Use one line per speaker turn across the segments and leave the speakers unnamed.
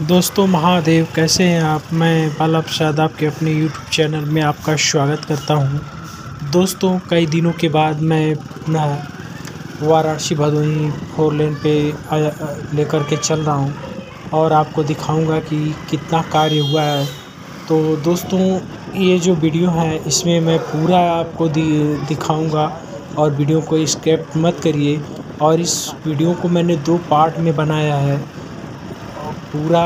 दोस्तों महादेव, कैसे हैं आप। मैं बाला प्रसाद आपके अपने यूट्यूब चैनल में आपका स्वागत करता हूं। दोस्तों, कई दिनों के बाद मैं अपना वाराणसी भदोही 4 लेन पे लेकर के चल रहा हूं और आपको दिखाऊंगा कि कितना कार्य हुआ है। तो दोस्तों, ये जो वीडियो है इसमें मैं पूरा आपको दिखाऊंगा और वीडियो को स्किप मत करिए। और इस वीडियो को मैंने 2 पार्ट में बनाया है। पूरा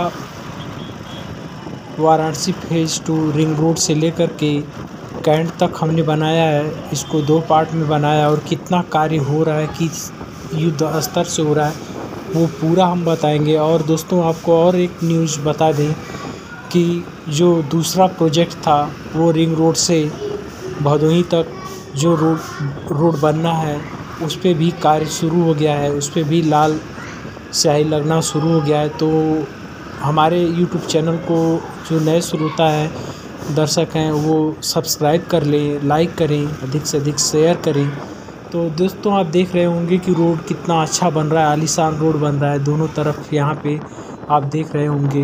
वाराणसी फेज़ 2 रिंग रोड से लेकर के कैंट तक हमने बनाया है। इसको 2 पार्ट में बनाया और कितना कार्य हो रहा है, किस युद्ध स्तर से हो रहा है, वो पूरा हम बताएंगे। और दोस्तों, आपको और एक न्यूज़ बता दें कि जो दूसरा प्रोजेक्ट था वो रिंग रोड से भदोही तक जो रोड बनना है, उस पर भी कार्य शुरू हो गया है। उस पर भी लाल स्याही लगना शुरू हो गया है। तो हमारे यूट्यूब चैनल को जो नए श्रोता हैं, दर्शक हैं, वो सब्सक्राइब कर लें, लाइक करें, अधिक से अधिक शेयर करें। तो दोस्तों, आप देख रहे होंगे कि रोड कितना अच्छा बन रहा है, आलीशान रोड बन रहा है दोनों तरफ। यहाँ पे आप देख रहे होंगे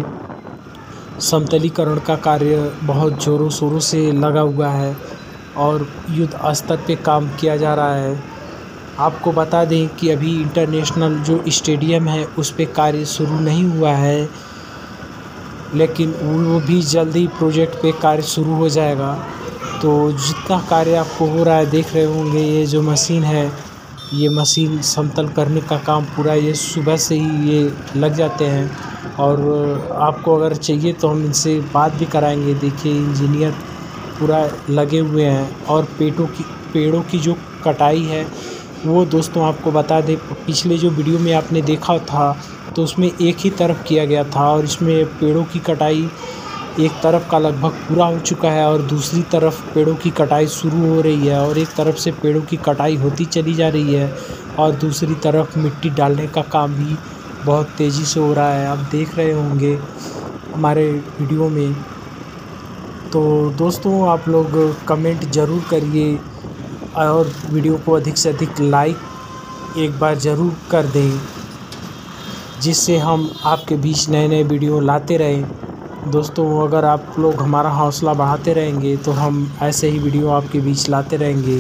समतलीकरण का कार्य बहुत ज़ोरों शोरों से लगा हुआ है और युद्ध स्तर पे काम किया जा रहा है। आपको बता दें कि अभी इंटरनेशनल जो स्टेडियम है उस पे कार्य शुरू नहीं हुआ है, लेकिन वो भी जल्दी प्रोजेक्ट पे कार्य शुरू हो जाएगा। तो जितना कार्य आपको हो रहा है, देख रहे होंगे ये जो मशीन है, ये मशीन समतल करने का काम पूरा ये सुबह से ही ये लग जाते हैं। और आपको अगर चाहिए तो हम इनसे बात भी कराएंगे। देखिए, इंजीनियर पूरा लगे हुए हैं। और पेड़ों की जो कटाई है वो दोस्तों आपको बता दें, पिछले जो वीडियो में आपने देखा था तो उसमें एक ही तरफ किया गया था और इसमें पेड़ों की कटाई एक तरफ का लगभग पूरा हो चुका है और दूसरी तरफ पेड़ों की कटाई शुरू हो रही है। और एक तरफ से पेड़ों की कटाई होती चली जा रही है और दूसरी तरफ मिट्टी डालने का काम भी बहुत तेज़ी से हो रहा है। आप देख रहे होंगे हमारे वीडियो में। तो दोस्तों, आप लोग कमेंट ज़रूर करिए और वीडियो को अधिक से अधिक लाइक एक बार ज़रूर कर दें, जिससे हम आपके बीच नए नए वीडियो लाते रहें। दोस्तों, अगर आप लोग हमारा हौसला बढ़ाते रहेंगे तो हम ऐसे ही वीडियो आपके बीच लाते रहेंगे।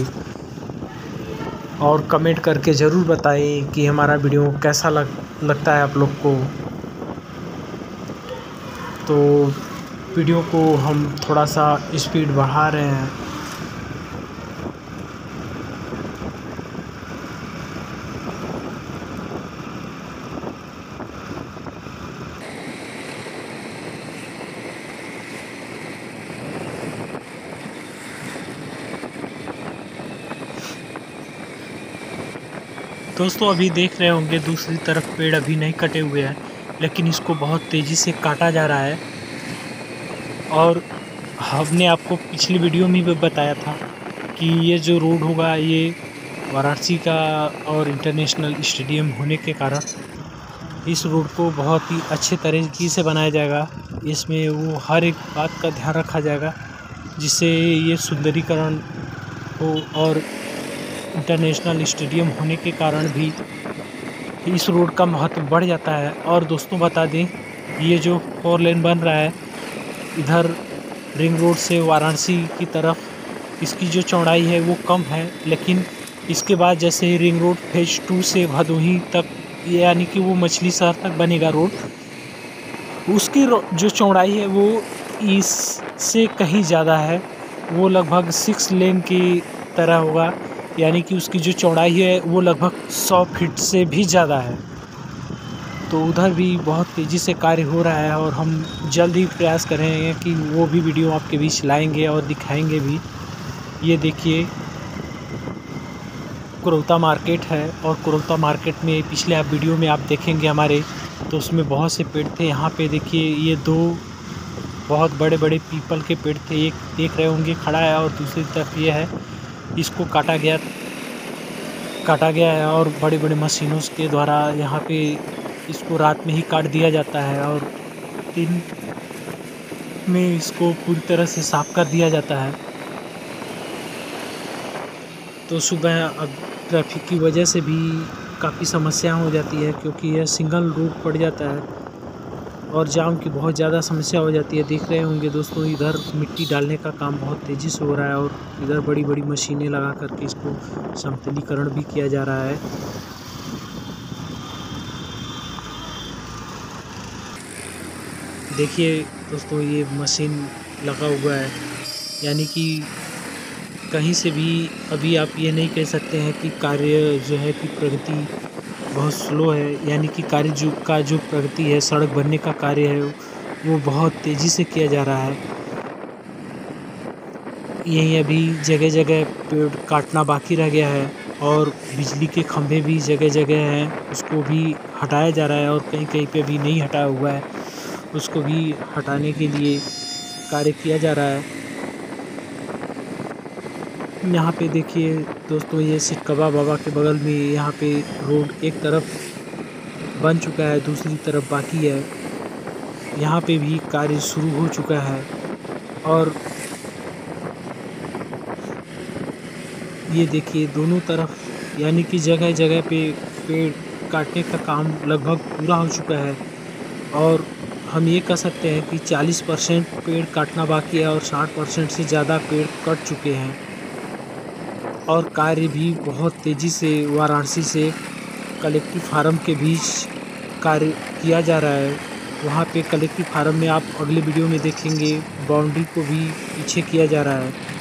और कमेंट करके ज़रूर बताएं कि हमारा वीडियो कैसा लगता है आप लोग को। तो वीडियो को हम थोड़ा सा स्पीड बढ़ा रहे हैं। दोस्तों, अभी देख रहे होंगे दूसरी तरफ पेड़ अभी नहीं कटे हुए हैं, लेकिन इसको बहुत तेज़ी से काटा जा रहा है। और हमने आपको पिछली वीडियो में भी बताया था कि ये जो रोड होगा ये वाराणसी का और इंटरनेशनल स्टेडियम होने के कारण इस रोड को बहुत ही अच्छे तरीके से बनाया जाएगा। इसमें वो हर एक बात का ध्यान रखा जाएगा जिससे ये सुंदरीकरण हो। और इंटरनेशनल स्टेडियम होने के कारण भी इस रोड का महत्व बढ़ जाता है। और दोस्तों, बता दें, ये जो 4 लेन बन रहा है इधर रिंग रोड से वाराणसी की तरफ, इसकी जो चौड़ाई है वो कम है, लेकिन इसके बाद जैसे ही रिंग रोड फेज़ 2 से भदोही तक, यानी कि वो मछली शहर तक बनेगा रोड, उसकी जो चौड़ाई है वो इससे कहीं ज़्यादा है। वो लगभग 6 लेन की तरह होगा, यानी कि उसकी जो चौड़ाई है वो लगभग 100 फीट से भी ज़्यादा है। तो उधर भी बहुत तेज़ी से कार्य हो रहा है और हम जल्द ही प्रयास करेंगे कि वो भी वीडियो आपके बीच लाएंगे और दिखाएंगे भी। ये देखिए, कुरौता मार्केट है और कुरौता मार्केट में पिछले आप वीडियो में आप देखेंगे हमारे, तो उसमें बहुत से पेड़ थे। यहाँ पे देखिए, ये 2 बहुत बड़े बड़े पीपल के पेड़ थे। एक देख रहे होंगे खड़ा है और दूसरी तरफ ये है, इसको काटा गया है और बड़े बड़े मशीनों के द्वारा यहाँ पे इसको रात में ही काट दिया जाता है और दिन में इसको पूरी तरह से साफ कर दिया जाता है। तो सुबह अब ट्रैफिक की वजह से भी काफ़ी समस्या हो जाती है, क्योंकि यह सिंगल रूट पड़ जाता है और जाम की बहुत ज़्यादा समस्या हो जाती है। देख रहे होंगे दोस्तों, इधर मिट्टी डालने का काम बहुत तेज़ी से हो रहा है और इधर बड़ी बड़ी मशीनें लगा करके इसको समतलीकरण भी किया जा रहा है। देखिए दोस्तों, ये मशीन लगा हुआ है, यानी कि कहीं से भी अभी आप ये नहीं कह सकते हैं कि कार्य जो है कि प्रगति बहुत स्लो है, यानी कि जो प्रगति है, सड़क बनने का कार्य है, वो बहुत तेज़ी से किया जा रहा है। यहीं अभी जगह जगह पेड़ काटना बाकी रह गया है और बिजली के खंभे भी जगह जगह हैं, उसको भी हटाया जा रहा है और कहीं कहीं पे भी नहीं हटाया हुआ है, उसको भी हटाने के लिए कार्य किया जा रहा है। यहाँ पे देखिए दोस्तों, ये सिकवा बाबा के बगल में यहाँ पे रोड एक तरफ बन चुका है, दूसरी तरफ बाकी है। यहाँ पे भी कार्य शुरू हो चुका है और ये देखिए दोनों तरफ, यानी कि जगह जगह पे पेड़ काटने का काम लगभग पूरा हो चुका है और हम ये कह सकते हैं कि 40% पेड़ काटना बाकी है और 60% से ज़्यादा पेड़ कट चुके हैं। और कार्य भी बहुत तेज़ी से वाराणसी से कलेक्टिव फार्म के बीच कार्य किया जा रहा है। वहाँ पे कलेक्टिव फार्म में आप अगले वीडियो में देखेंगे, बाउंड्री को भी पीछे किया जा रहा है।